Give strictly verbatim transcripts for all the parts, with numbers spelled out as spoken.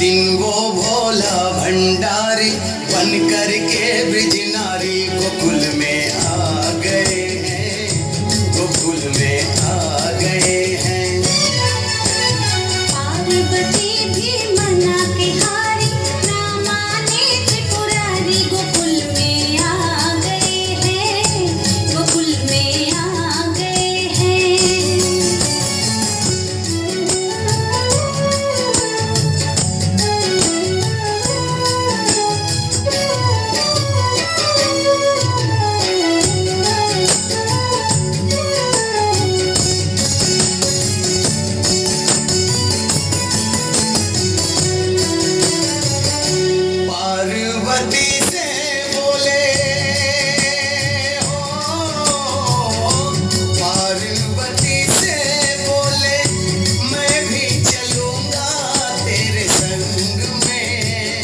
दिन वो भोला भंडारी बन कर के ब्रिज नारी गोकुल में आ गए हैं, गोकुल में आ गए हैं। पार्वती भी मना के हारी, ना माने त्रिपुरारी गोकुल में आ गए हैं, गोकुल में आ गए हैं। पार्वती से बोले हो, पार्वती से बोले मैं भी चलूंगा तेरे संग में।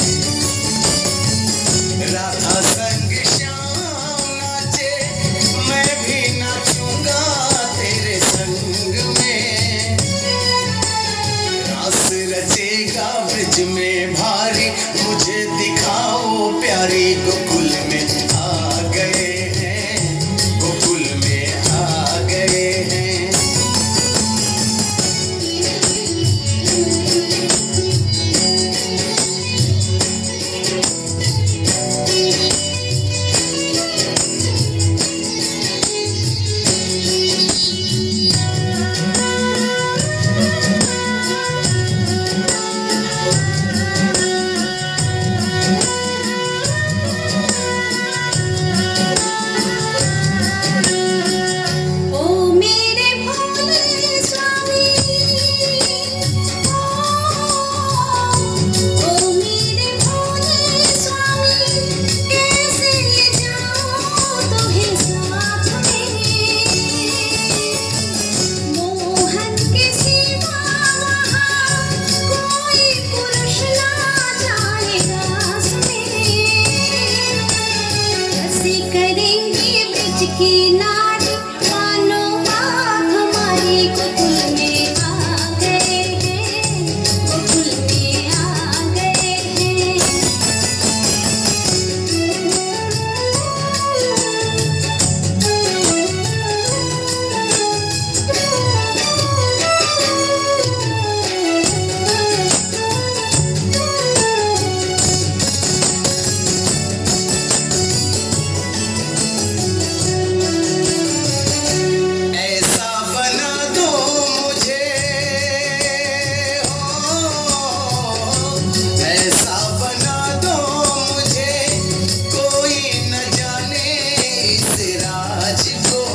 राधा संग श्याम नाचे मैं भी नाचूंगा तेरे संग में। रास रचेगा ब्रिज में भारी मुझे दिखाओ प्यारी गोकुल में आ गए हैं, गोकुल में आ गए हैं। ओ मेरे भोले स्वामी, ओ मेरे भोले स्वामी, कैसे ले जाऊं तुम्हें साथ में। मोहन के सिवा वहाँ कोई पुरुष ना जाए रास में। रसी करेंगे ब्रिज की नारी, मानो हाथ हमारे गोकुल में आ गए हैं, गोकुल में आ गए हैं। ऐसा बना दो मुझे हो, ऐसा बना दो मुझे कोई न जाने इस राज को।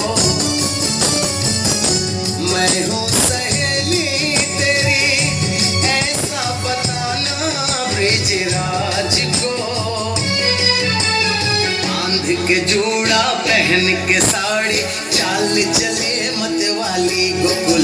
मैं हूँ सहेली तेरी ऐसा बताना ब्रिजराज को। बांध के जूड़ा पहन के साड़ी चाल चले मतवाली गोकुल